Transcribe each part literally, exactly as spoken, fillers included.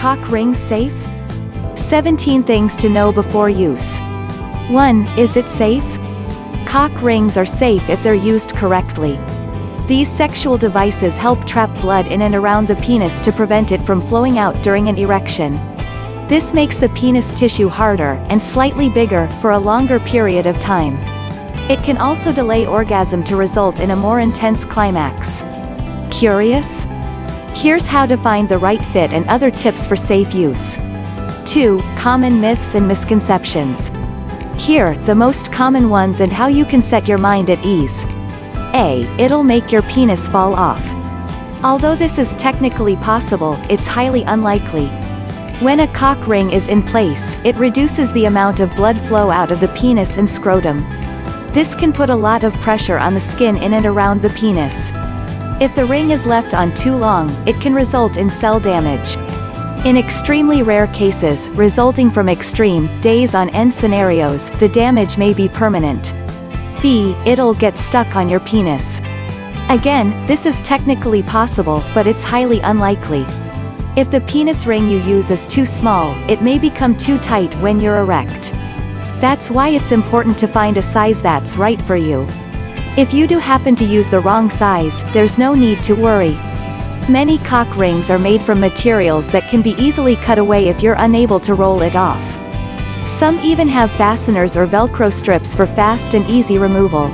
cock rings safe? seventeen things to know before use. one. Is it safe? Cock rings are safe if they're used correctly. These sexual devices help trap blood in and around the penis to prevent it from flowing out during an erection. This makes the penis tissue harder and slightly bigger for a longer period of time. It can also delay orgasm to result in a more intense climax. Curious? Here's how to find the right fit and other tips for safe use. two. Common myths and misconceptions. Here, the most common ones and how you can set your mind at ease. A. It'll make your penis fall off. Although this is technically possible, it's highly unlikely. When a cock ring is in place, it reduces the amount of blood flow out of the penis and scrotum. This can put a lot of pressure on the skin in and around the penis. If the ring is left on too long, it can result in cell damage. In extremely rare cases, resulting from extreme, days on end scenarios, the damage may be permanent. B. It'll get stuck on your penis. Again, this is technically possible, but it's highly unlikely. If the penis ring you use is too small, it may become too tight when you're erect. That's why it's important to find a size that's right for you. If you do happen to use the wrong size, there's no need to worry. Many cock rings are made from materials that can be easily cut away if you're unable to roll it off. Some even have fasteners or Velcro strips for fast and easy removal.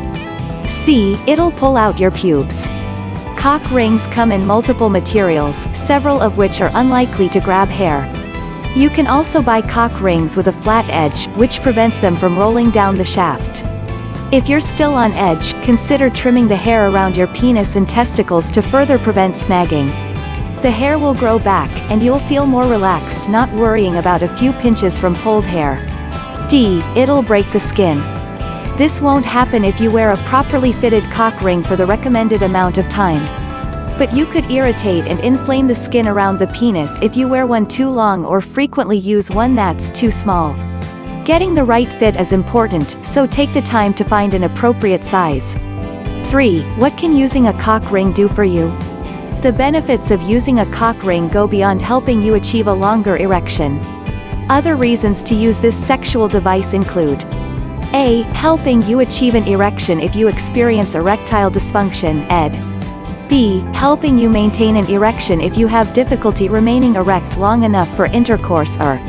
C. It'll pull out your pubes. Cock rings come in multiple materials, several of which are unlikely to grab hair. You can also buy cock rings with a flat edge, which prevents them from rolling down the shaft. If you're still on edge, consider trimming the hair around your penis and testicles to further prevent snagging. The hair will grow back, and you'll feel more relaxed not worrying about a few pinches from pulled hair. D. It'll break the skin. This won't happen if you wear a properly fitted cock ring for the recommended amount of time. But you could irritate and inflame the skin around the penis if you wear one too long or frequently use one that's too small. Getting the right fit is important, so take the time to find an appropriate size. three. What can using a cock ring do for you? The benefits of using a cock ring go beyond helping you achieve a longer erection. Other reasons to use this sexual device include: A. Helping you achieve an erection if you experience erectile dysfunction, E D. B. Helping you maintain an erection if you have difficulty remaining erect long enough for intercourse or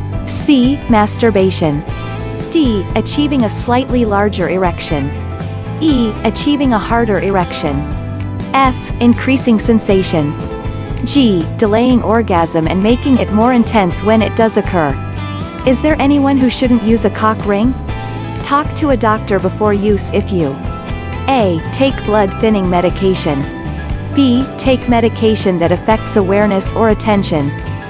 C. Masturbation. D. Achieving a slightly larger erection. E. Achieving a harder erection. F. Increasing sensation. G. Delaying orgasm and making it more intense when it does occur. Is there anyone who shouldn't use a cock ring? Talk to a doctor before use if you A. Take blood thinning medication. B. Take medication that affects awareness or attention.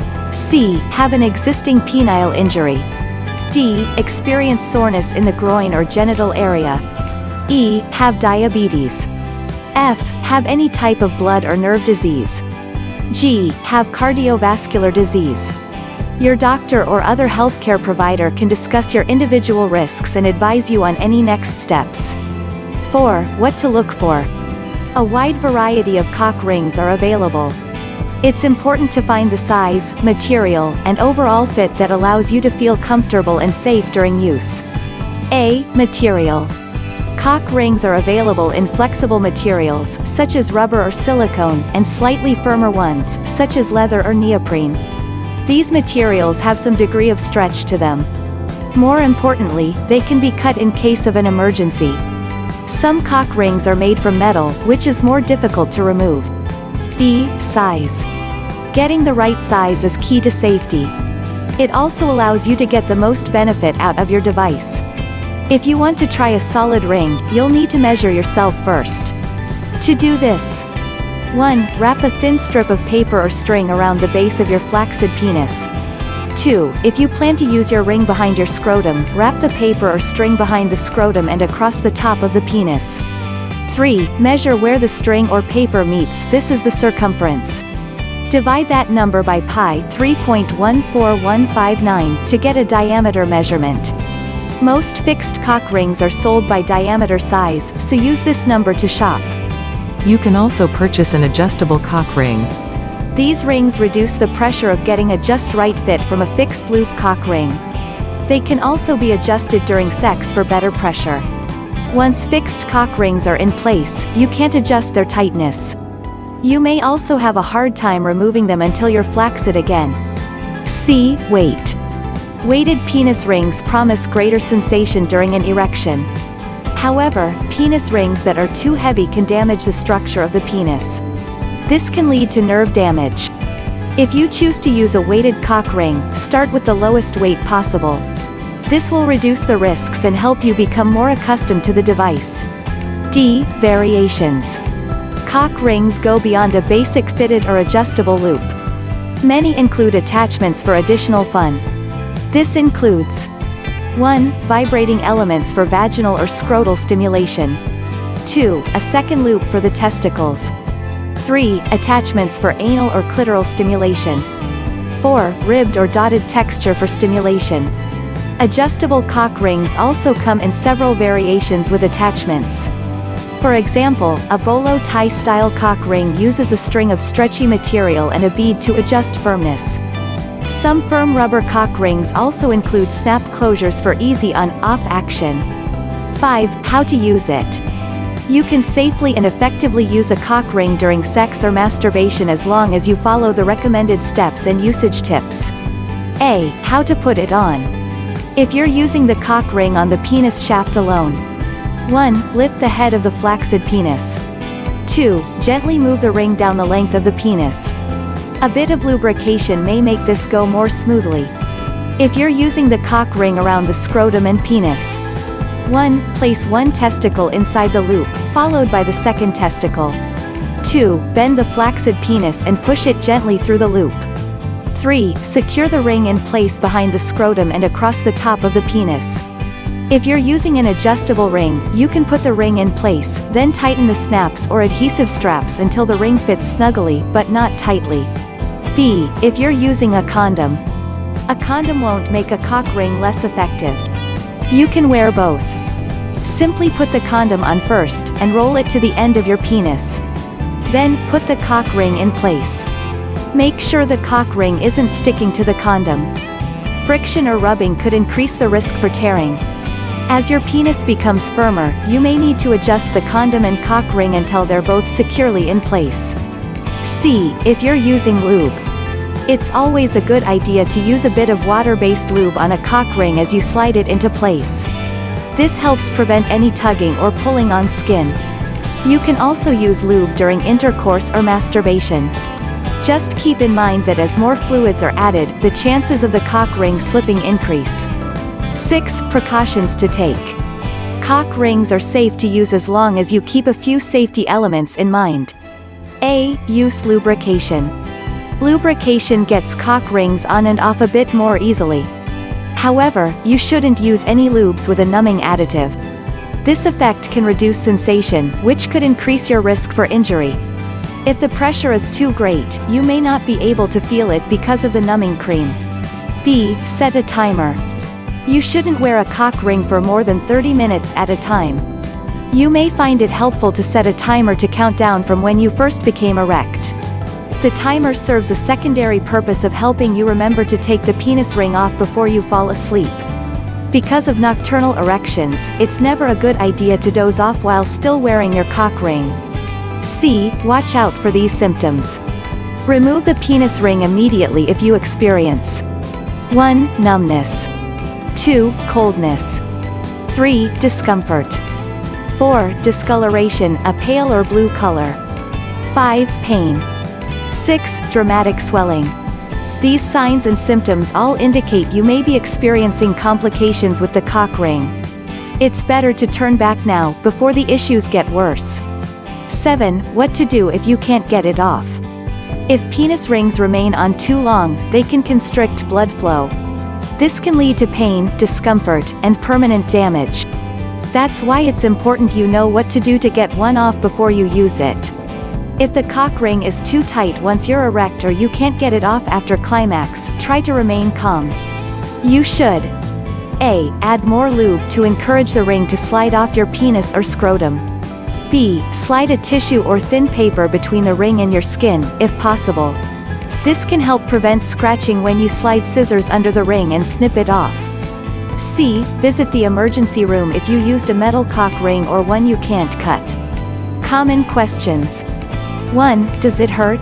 C. Have an existing penile injury. D. Experience soreness in the groin or genital area. E. Have diabetes. F. Have any type of blood or nerve disease. G. Have cardiovascular disease. Your doctor or other healthcare provider can discuss your individual risks and advise you on any next steps. four. What to look for. A wide variety of cock rings are available. It's important to find the size, material, and overall fit that allows you to feel comfortable and safe during use. A. Material. Cock rings are available in flexible materials, such as rubber or silicone, and slightly firmer ones, such as leather or neoprene. These materials have some degree of stretch to them. More importantly, they can be cut in case of an emergency. Some cock rings are made from metal, which is more difficult to remove. B. Size. Getting the right size is key to safety. It also allows you to get the most benefit out of your device. If you want to try a solid ring, you'll need to measure yourself first. To do this: one. Wrap a thin strip of paper or string around the base of your flaccid penis. two. If you plan to use your ring behind your scrotum, wrap the paper or string behind the scrotum and across the top of the penis. three. Measure where the string or paper meets, this is the circumference. Divide that number by pi three point one four one five nine to get a diameter measurement. Most fixed cock rings are sold by diameter size, so use this number to shop. You can also purchase an adjustable cock ring. These rings reduce the pressure of getting a just right fit from a fixed loop cock ring. They can also be adjusted during sex for better pressure. Once fixed cock rings are in place, you can't adjust their tightness. You may also have a hard time removing them until you're flaccid again. C. Weight. Weighted penis rings promise greater sensation during an erection. However, penis rings that are too heavy can damage the structure of the penis. This can lead to nerve damage. If you choose to use a weighted cock ring, start with the lowest weight possible. This will reduce the risks and help you become more accustomed to the device. D. Variations. Cock rings go beyond a basic fitted or adjustable loop. Many include attachments for additional fun. This includes one. Vibrating elements for vaginal or scrotal stimulation. two. A second loop for the testicles. three. Attachments for anal or clitoral stimulation. four. Ribbed or dotted texture for stimulation. Adjustable cock rings also come in several variations with attachments. For example, a bolo tie style cock ring uses a string of stretchy material and a bead to adjust firmness. Some firm rubber cock rings also include snap closures for easy on-off action. five. How to use it. You can safely and effectively use a cock ring during sex or masturbation as long as you follow the recommended steps and usage tips. A. How to put it on. If you're using the cock ring on the penis shaft alone. one. Lift the head of the flaccid penis. two. Gently move the ring down the length of the penis. A bit of lubrication may make this go more smoothly. If you're using the cock ring around the scrotum and penis. one. Place one testicle inside the loop, followed by the second testicle. two. Bend the flaccid penis and push it gently through the loop. three. Secure the ring in place behind the scrotum and across the top of the penis. If you're using an adjustable ring, you can put the ring in place, then tighten the snaps or adhesive straps until the ring fits snugly but not tightly. B. If you're using a condom. A condom won't make a cock ring less effective. You can wear both. Simply put the condom on first, and roll it to the end of your penis. Then, put the cock ring in place. Make sure the cock ring isn't sticking to the condom. Friction or rubbing could increase the risk for tearing. As your penis becomes firmer, you may need to adjust the condom and cock ring until they're both securely in place. C. If you're using lube. It's always a good idea to use a bit of water-based lube on a cock ring as you slide it into place. This helps prevent any tugging or pulling on skin. You can also use lube during intercourse or masturbation. Just keep in mind that as more fluids are added, the chances of the cock ring slipping increase. six. Precautions to take. Cock rings are safe to use as long as you keep a few safety elements in mind. A. Use lubrication. Lubrication gets cock rings on and off a bit more easily. However, you shouldn't use any lubes with a numbing additive. This effect can reduce sensation, which could increase your risk for injury. If the pressure is too great, you may not be able to feel it because of the numbing cream. B. Set a timer. You shouldn't wear a cock ring for more than thirty minutes at a time. You may find it helpful to set a timer to count down from when you first became erect. The timer serves a secondary purpose of helping you remember to take the penis ring off before you fall asleep. Because of nocturnal erections, it's never a good idea to doze off while still wearing your cock ring. C. Watch out for these symptoms. Remove the penis ring immediately if you experience one. Numbness. two. Coldness. three. Discomfort. four. Discoloration, a pale or blue color. five. Pain. six. Dramatic swelling. These signs and symptoms all indicate you may be experiencing complications with the cock ring. It's better to turn back now, before the issues get worse. seven. What to do if you can't get it off. If penis rings remain on too long, they can constrict blood flow. This can lead to pain, discomfort, and permanent damage. That's why it's important you know what to do to get one off before you use it. If the cock ring is too tight once you're erect or you can't get it off after climax, try to remain calm. You should A. Add more lube to encourage the ring to slide off your penis or scrotum. B. Slide a tissue or thin paper between the ring and your skin, if possible. This can help prevent scratching when you slide scissors under the ring and snip it off. C. Visit the emergency room if you used a metal cock ring or one you can't cut. Common questions. one. Does it hurt?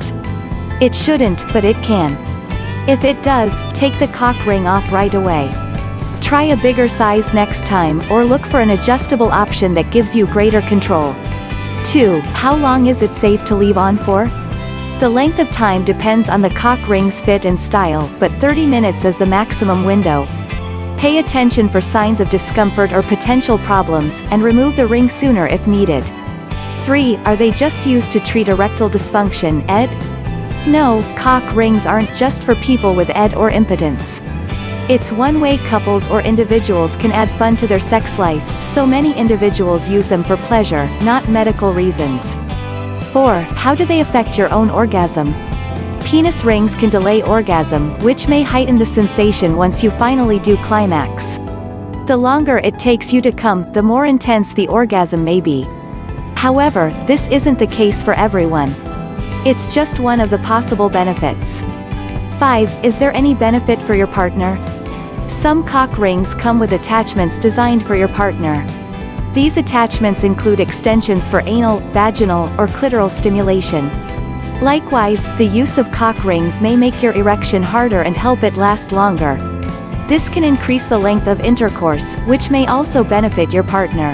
It shouldn't, but it can. If it does, take the cock ring off right away. Try a bigger size next time, or look for an adjustable option that gives you greater control. two. How long is it safe to leave on for? The length of time depends on the cock ring's fit and style, but thirty minutes is the maximum window. Pay attention for signs of discomfort or potential problems, and remove the ring sooner if needed. three. Are they just used to treat erectile dysfunction, E D? No, cock rings aren't just for people with E D or impotence. It's one way couples or individuals can add fun to their sex life, so many individuals use them for pleasure, not medical reasons. four. How do they affect your own orgasm? Penis rings can delay orgasm, which may heighten the sensation once you finally do climax. The longer it takes you to come, the more intense the orgasm may be. However, this isn't the case for everyone. It's just one of the possible benefits. five. Is there any benefit for your partner? Some cock rings come with attachments designed for your partner. These attachments include extensions for anal, vaginal, or clitoral stimulation. Likewise, the use of cock rings may make your erection harder and help it last longer. This can increase the length of intercourse, which may also benefit your partner.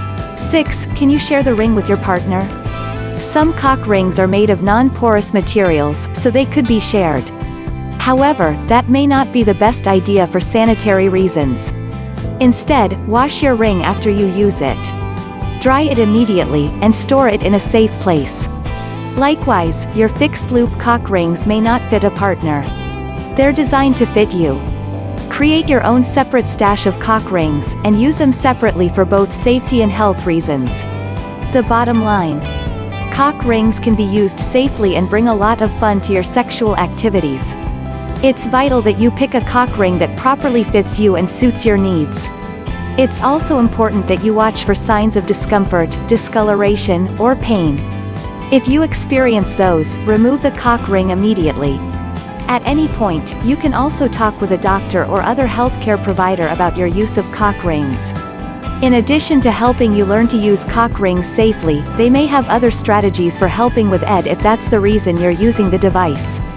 six. Can you share the ring with your partner? Some cock rings are made of non-porous materials, so they could be shared. However, that may not be the best idea for sanitary reasons. Instead, wash your ring after you use it. Dry it immediately, and store it in a safe place. Likewise, your fixed-loop cock rings may not fit a partner. They're designed to fit you. Create your own separate stash of cock rings, and use them separately for both safety and health reasons. The bottom line. Cock rings can be used safely and bring a lot of fun to your sexual activities. It's vital that you pick a cock ring that properly fits you and suits your needs. It's also important that you watch for signs of discomfort, discoloration, or pain. If you experience those, remove the cock ring immediately. At any point, you can also talk with a doctor or other healthcare provider about your use of cock rings. In addition to helping you learn to use cock rings safely, they may have other strategies for helping with E D if that's the reason you're using the device.